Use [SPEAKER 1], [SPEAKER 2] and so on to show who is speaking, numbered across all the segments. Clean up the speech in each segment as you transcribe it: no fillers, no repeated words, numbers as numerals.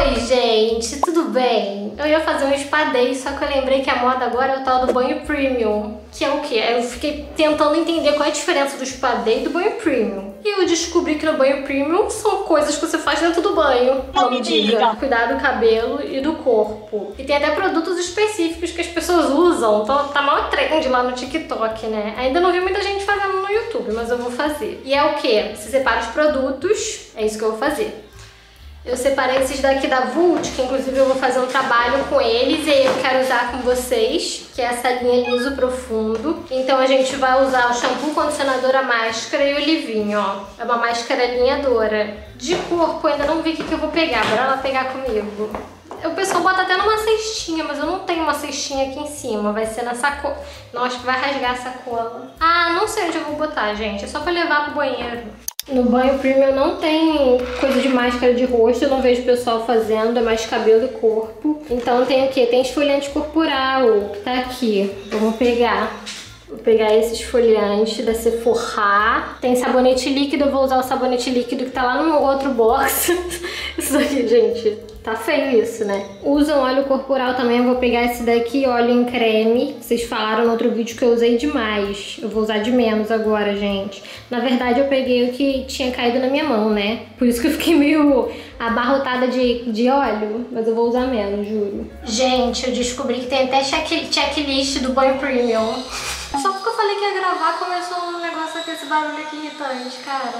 [SPEAKER 1] Oi, gente, tudo bem? Eu ia fazer um spa day, só que eu lembrei que a moda agora é o tal do banho premium. Que é o quê? Eu fiquei tentando entender qual é a diferença do spa day e do banho premium. E eu descobri que no banho premium são coisas que você faz dentro do banho.
[SPEAKER 2] Não me diga!
[SPEAKER 1] Cuidar do cabelo e do corpo. E tem até produtos específicos que as pessoas usam. Então tá maior trend lá no TikTok, né? Ainda não vi muita gente fazendo no YouTube, mas eu vou fazer. E é o quê? Você separa os produtos, é isso que eu vou fazer. Eu separei esses daqui da Vult, que inclusive eu vou fazer um trabalho com eles e aí eu quero usar com vocês, que é essa linha liso profundo. Então a gente vai usar o shampoo, condicionador, a máscara e o olivinho, ó. É uma máscara alinhadora. De corpo eu ainda não vi o que eu vou pegar, bora lá pegar comigo. O pessoal bota até numa cestinha, mas eu não tenho uma cestinha aqui em cima, vai ser na sacola. Não, acho que vai rasgar a sacola. Ah, não sei onde eu vou botar, gente, é só pra levar pro banheiro. No banho premium não tem coisa de máscara de rosto, eu não vejo o pessoal fazendo, é mais cabelo e corpo. Então tem o que? Tem esfoliante corporal, que tá aqui. Vamos pegar. Vou pegar esse esfoliante da Sephora. Tem sabonete líquido, eu vou usar o sabonete líquido que tá lá no outro box. Isso daqui, gente, tá feio isso, né? Usam óleo corporal também, eu vou pegar esse daqui, óleo em creme. Vocês falaram no outro vídeo que eu usei demais. Eu vou usar de menos agora, gente. Na verdade, eu peguei o que tinha caído na minha mão, né? Por isso que eu fiquei meio abarrotada de óleo, mas eu vou usar menos, juro. Gente, eu descobri que tem até checklist do banho premium. Só porque eu falei que ia gravar, começou um negócio com esse barulho aqui irritante, cara.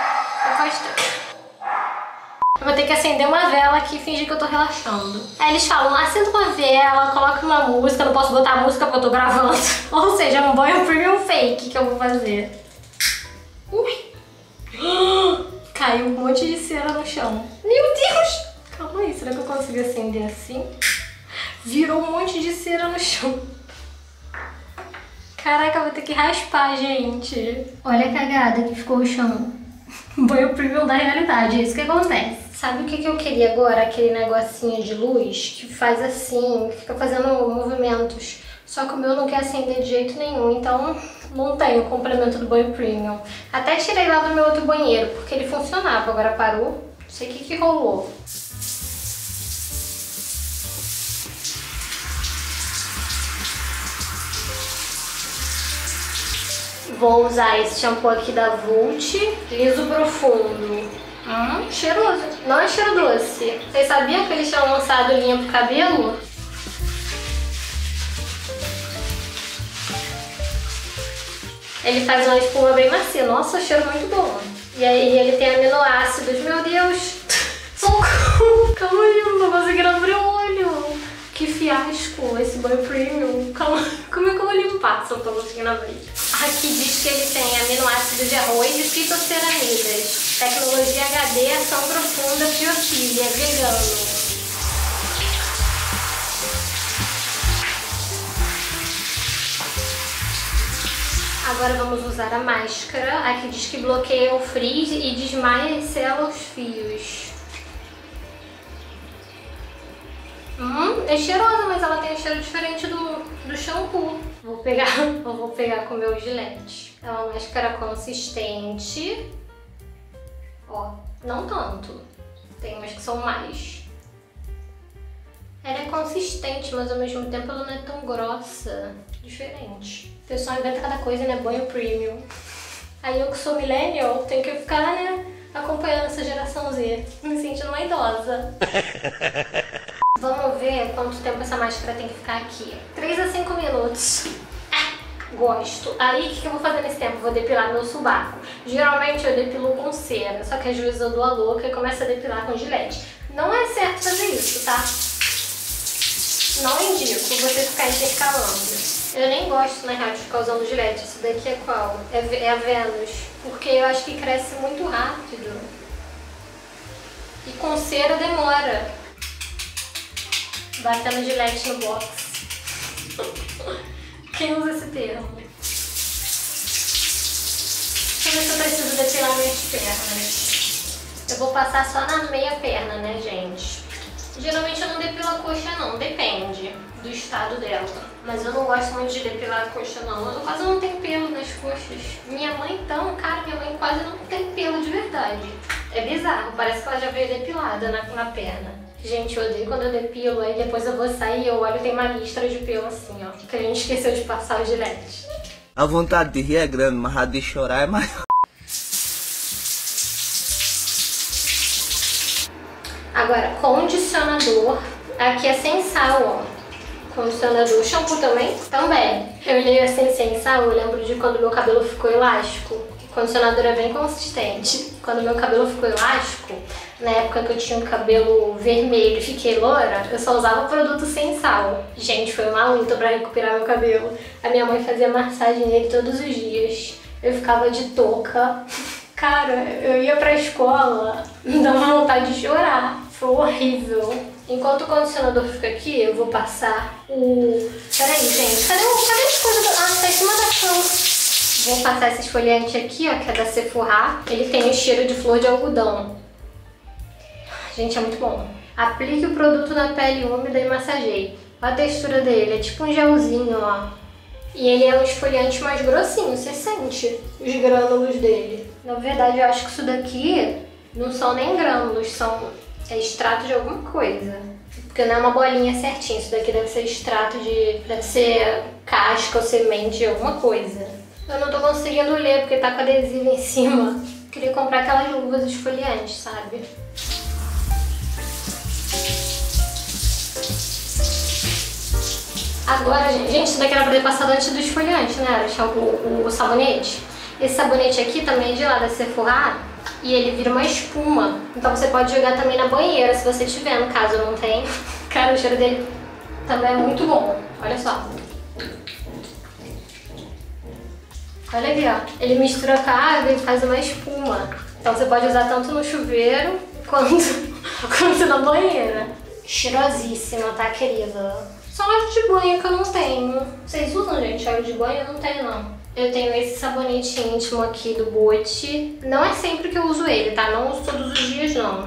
[SPEAKER 1] Eu vou ter que acender uma vela aqui e fingir que eu tô relaxando. Aí eles falam, acenda uma vela, coloca uma música, não posso botar a música porque eu tô gravando. Ou seja, é um banho premium fake que eu vou fazer. Ui! Caiu um monte de cera no chão. Meu Deus! Calma aí, será que eu consigo acender assim? Virou um monte de cera no chão. Caraca, eu vou ter que raspar, gente. Olha a cagada que ficou o chão. Banho premium da realidade, é isso que acontece. Sabe o que eu queria agora? Aquele negocinho de luz que faz assim, fica fazendo movimentos. Só que o meu não quer acender de jeito nenhum, então não tem o complemento do banho premium. Até tirei lá do meu outro banheiro, porque ele funcionava, agora parou. Não sei o que rolou. Vou usar esse shampoo aqui da Vult, liso profundo. Cheiroso. Não é cheiro doce. Vocês sabiam que eles tinham lançado linha pro cabelo? Ele faz uma espuma bem macia. Nossa, cheiro muito bom. E aí ele tem aminoácidos. Meu Deus! Socorro! Calma aí, eu não tô conseguindo abrir o olho. Que fiasco esse banho premium. Calma, como é que eu vou limpar se eu não tô conseguindo abrir? Aqui diz que ele tem aminoácidos de arroz e fitoceramidas. Tecnologia HD, ação profunda, biofília, vegano. Agora vamos usar a máscara. Aqui diz que bloqueia o frizz e desmaia e sela os fios. É cheirosa, mas ela tem um cheiro diferente do shampoo. Vou pegar com o meu Gillette. É uma máscara consistente. Ó, não tanto. Tem umas que são mais. Ela é consistente, mas ao mesmo tempo ela não é tão grossa. Diferente. O pessoal inventa cada coisa, né? Banho premium. Aí eu que sou millennial, tenho que ficar, né? Acompanhando essa geração Z. Me sentindo uma idosa. Vamos ver quanto tempo essa máscara tem que ficar aqui. 3 a 5 minutos. Gosto. Aí, o que eu vou fazer nesse tempo? Vou depilar meu subaco. Geralmente eu depilo com cera, só que a juíza do a louca e começa a depilar com Gillette. Não é certo fazer isso, tá? Não indico você ficar intercalando. Eu nem gosto, na real, de ficar usando Gillette. Esse daqui é qual? É a Venus. Porque eu acho que cresce muito rápido. E com cera demora. Batendo Gillette no box. Quem usa esse termo? Deixa eu ver se eu preciso depilar minhas pernas. Eu vou passar só na meia perna, né, gente? Geralmente eu não depilo a coxa não, depende do estado dela. Mas eu não gosto muito de depilar a coxa não, eu quase não tenho pelo nas coxas. Minha mãe então, cara, minha mãe quase não tem pelo de verdade. É bizarro, parece que ela já veio depilada na perna. Gente, eu odeio quando eu depilo, aí depois eu vou sair e eu olho e tem uma listra de pelo assim, ó. Que a gente esqueceu de passar o gilete.
[SPEAKER 2] A vontade de rir é grande, mas a de chorar é maior.
[SPEAKER 1] Agora, condicionador. Aqui é sem sal, ó. Condicionador. Shampoo também? Também. Eu olhei assim sem sal, eu lembro de quando meu cabelo ficou elástico. O condicionador é bem consistente. Quando meu cabelo ficou elástico, na época que eu tinha o cabelo vermelho e fiquei loura, eu só usava produto sem sal. Gente, foi uma luta pra recuperar meu cabelo. A minha mãe fazia massagem nele todos os dias. Eu ficava de touca. Cara, eu ia pra escola, me dava vontade de chorar. Foi horrível. Enquanto o condicionador fica aqui, eu vou passar o... Peraí, gente, cadê as coisas? Ah, tá em cima da cama. Vou passar esse esfoliante aqui, ó, que é da Sephora. Ele tem o cheiro de flor de algodão. Gente, é muito bom. Aplique o produto na pele úmida e massageie. Olha a textura dele, é tipo um gelzinho, ó. E ele é um esfoliante mais grossinho, você sente os grânulos dele. Na verdade, eu acho que isso daqui não são nem grânulos, é extrato de alguma coisa. Porque não é uma bolinha certinha, isso daqui deve ser extrato de... deve ser casca ou semente de alguma coisa. Eu não tô conseguindo ler porque tá com adesivo em cima. Queria comprar aquelas luvas esfoliantes, sabe? Agora, gente, isso daqui era pra ter passado antes do esfoliante, né? O sabonete. Esse sabonete aqui também é de lá da Sephora e ele vira uma espuma. Então você pode jogar também na banheira, se você tiver, no caso não tem. Cara, o cheiro dele também é muito bom. Olha só. Olha aqui, ó. Ele mistura com a água e faz uma espuma. Então você pode usar tanto no chuveiro quanto na banheira. Cheirosíssima, tá, querida? Só óleo de banho que eu não tenho. Vocês usam, gente, óleo de banho? Eu não tenho, não. Eu tenho esse sabonete íntimo aqui do Bote. Não é sempre que eu uso ele, tá? Não uso todos os dias, não.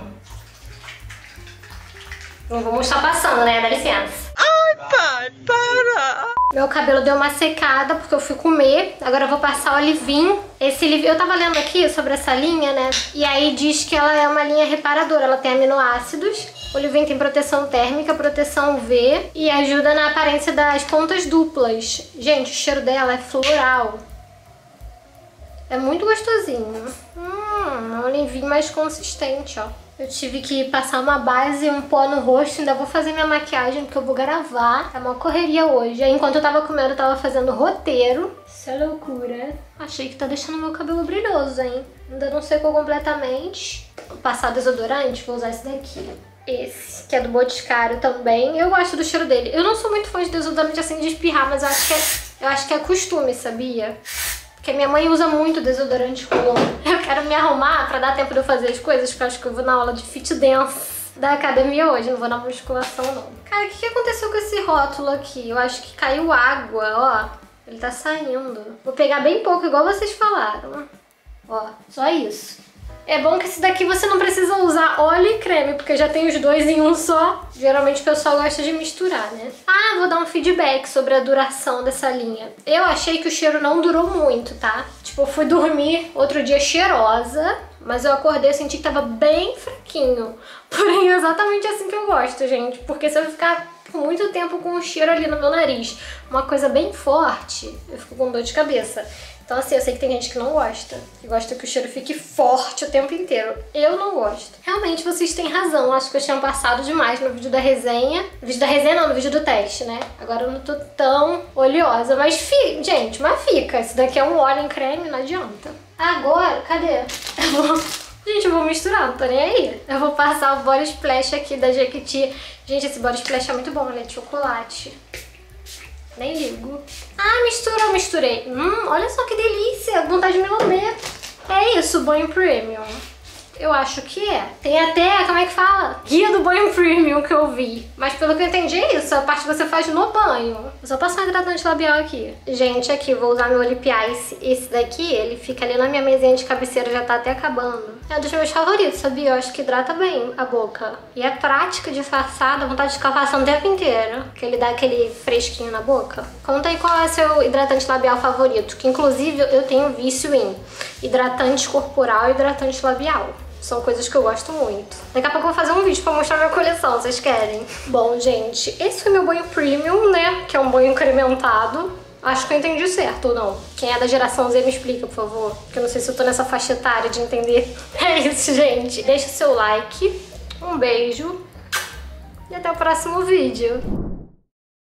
[SPEAKER 1] Não vou mostrar passando, né? Dá licença.
[SPEAKER 2] Ai, pai, para!
[SPEAKER 1] Meu cabelo deu uma secada porque eu fui comer. Agora eu vou passar o Olivin. Esse Olivin, eu tava lendo aqui sobre essa linha, né? E aí diz que ela é uma linha reparadora. Ela tem aminoácidos. O Olivin tem proteção térmica, proteção UV e ajuda na aparência das pontas duplas. Gente, o cheiro dela é floral. É muito gostosinho. Um Olivin mais consistente, ó. Eu tive que passar uma base e um pó no rosto. Ainda vou fazer minha maquiagem porque eu vou gravar. É uma correria hoje. Aí, enquanto eu tava comendo, eu tava fazendo roteiro. Isso é loucura. Achei que tá deixando meu cabelo brilhoso, hein? Ainda não secou completamente. Vou passar desodorante, vou usar esse daqui. Esse, que é do Boticário também. Eu gosto do cheiro dele. Eu não sou muito fã de desodorante assim de espirrar, mas eu acho que é costume, sabia? Porque minha mãe usa muito desodorante Rolon. Eu quero me arrumar pra dar tempo de eu fazer as coisas, porque eu acho que eu vou na aula de fit dance da academia hoje, não vou na musculação não. Cara, o que aconteceu com esse rótulo aqui? Eu acho que caiu água, ó. Ele tá saindo. Vou pegar bem pouco, igual vocês falaram. Ó, só isso. É bom que esse daqui você não precisa usar óleo e creme, porque já tem os dois em um só. Geralmente o pessoal gosta de misturar, né? Ah, vou dar um feedback sobre a duração dessa linha. Eu achei que o cheiro não durou muito, tá? Tipo, eu fui dormir outro dia cheirosa, mas eu acordei e senti que tava bem fraquinho. Porém, é exatamente assim que eu gosto, gente. Porque se eu ficar por muito tempo com o cheiro ali no meu nariz, uma coisa bem forte, eu fico com dor de cabeça. Então assim, eu sei que tem gente que não gosta, que gosta que o cheiro fique forte o tempo inteiro. Eu não gosto. Realmente vocês têm razão, acho que eu tinha passado demais no vídeo da resenha. No vídeo da resenha não, no vídeo do teste, né? Agora eu não tô tão oleosa, mas gente, mas fica. Esse daqui é um óleo em creme, não adianta. Agora, cadê? Gente, eu vou misturar, não tô nem aí. Eu vou passar o Body Splash aqui da Jequiti. Gente, esse Body Splash é muito bom, ele é de chocolate. Nem ligo. Ah, misturei. Olha só que delícia. Vontade de me lamber. É isso, banho premium. Eu acho que é. Tem até, como é que fala? Guia do banho premium que eu vi. Mas pelo que eu entendi é isso, a parte que você faz no banho. Vou só passar um hidratante labial aqui. Gente, aqui, vou usar meu Lip Ice. Esse daqui, ele fica ali na minha mesinha de cabeceira, já tá até acabando. É um dos meus favoritos, sabia? Eu acho que hidrata bem a boca. E é prática, disfarçada, vontade de ficar passando o tempo inteiro. Que ele dá aquele fresquinho na boca. Conta aí qual é o seu hidratante labial favorito. Que inclusive eu tenho vício em hidratante corporal e hidratante labial. São coisas que eu gosto muito. Daqui a pouco eu vou fazer um vídeo pra mostrar minha coleção, vocês querem? Bom, gente, esse foi meu banho premium, né? Que é um banho incrementado. Acho que eu entendi certo ou não? Quem é da geração Z me explica, por favor. Porque eu não sei se eu tô nessa faixa etária de entender. É isso, gente. Deixa o seu like. Um beijo. E até o próximo vídeo.